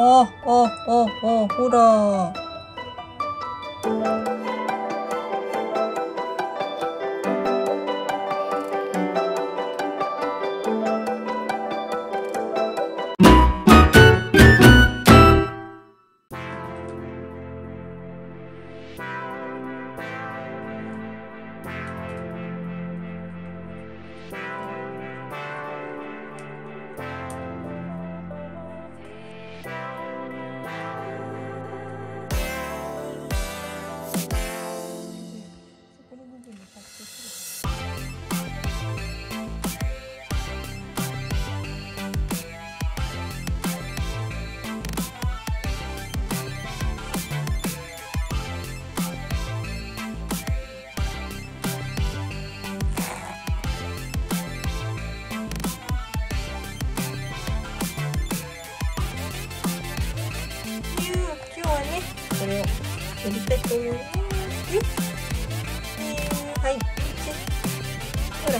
ほら。これをやりたいと思いますよ。はい。ほら。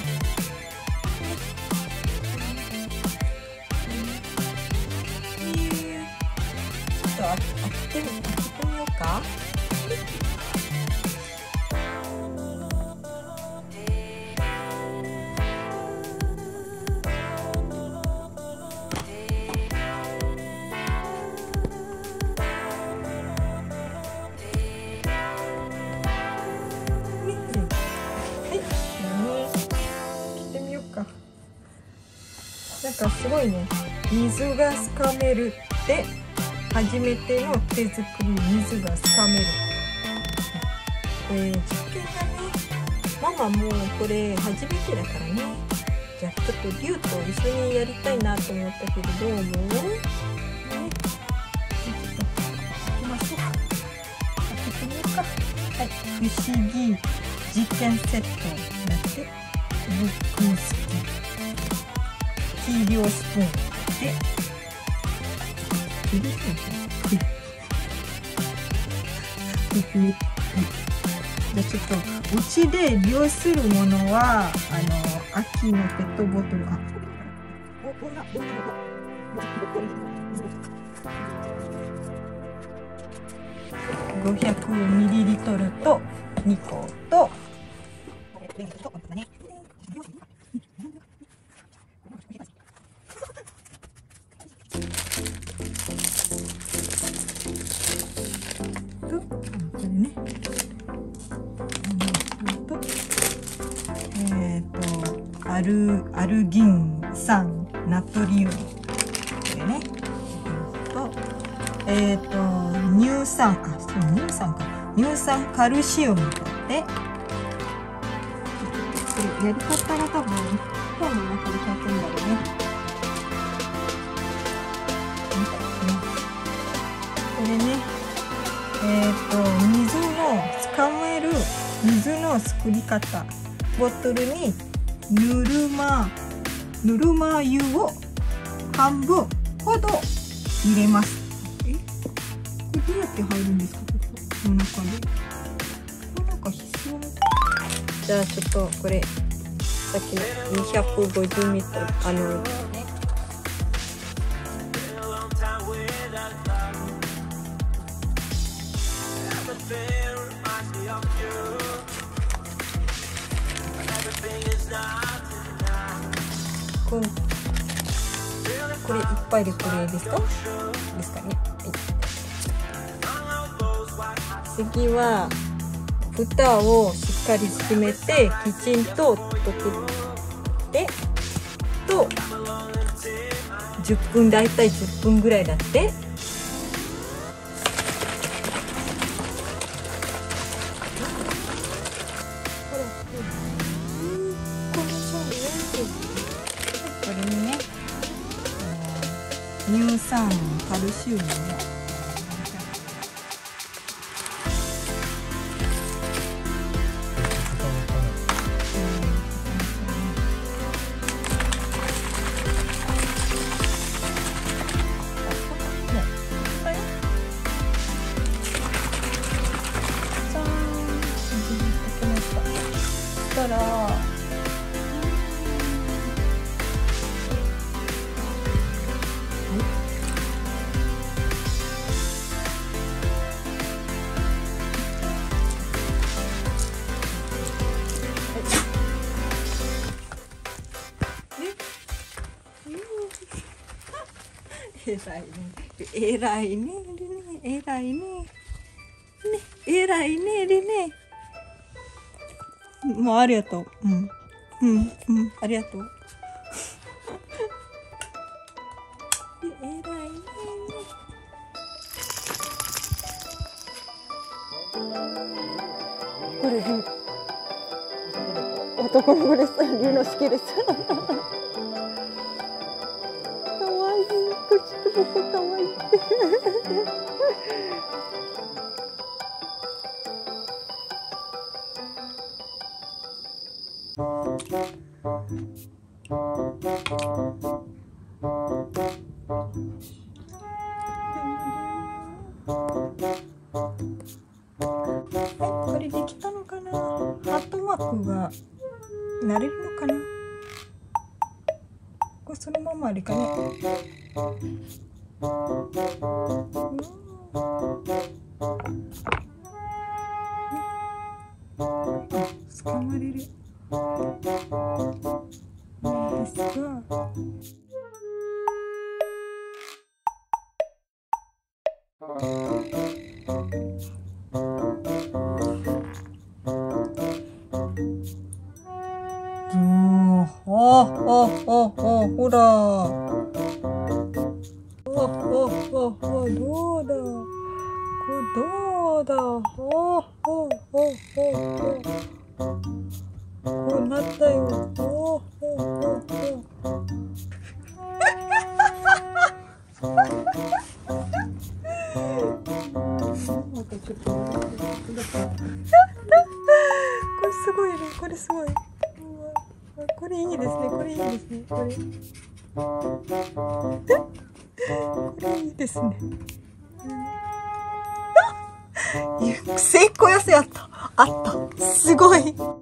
ちょっと開けてみようか。なんかすごいね、水がつかめるって初めての手作り水がつかめる。実験がね、ママもこれ初めてだからね。じゃあちょっとリュウと一緒にやりたいなと思ったけど、どう思う？ね、ちょっと開けましょうか。開けてみようか。はい、不思議実験セットだって、ブックンスキー。計量スプーンでじゃあちょっとうちで利用するものは秋のペットボトル500ミリリットルと2個とアルギン酸ナトリウムこれね乳酸乳酸カルシウムでこれやり方が多分本の中で書くんだろうね。これね水のつかめる水の作り方、ボトルにぬるま湯を半分ほど入れます。これどうやって入るんですか？この中で。これなんか必要な。じゃあちょっとこれさっきの250ミリリットルこれいっぱいでこれですか？ですかね。次は蓋をしっかり閉めてきちんと溶ってと10分だいたい10分ぐらいだって。これにね乳酸カルシウムね。したらえらいね、リネ、えらいね。ね、えらいね、リネ。もうありがとう。うん。うん、うん、ありがとう。えらいね。 これ男の子です。龍之介です。かわいい。口とこかわいい。 これできたのかな。ハートマークがなれるのかな。これそのままあれかね。捕まれる。ですが。ほら。どうだ。これどうだ。こうなったよ。これすごいね。これすごい。これいいですね。これいいですね。これいいですね。成功寄せあった。あった。すごい。すごい。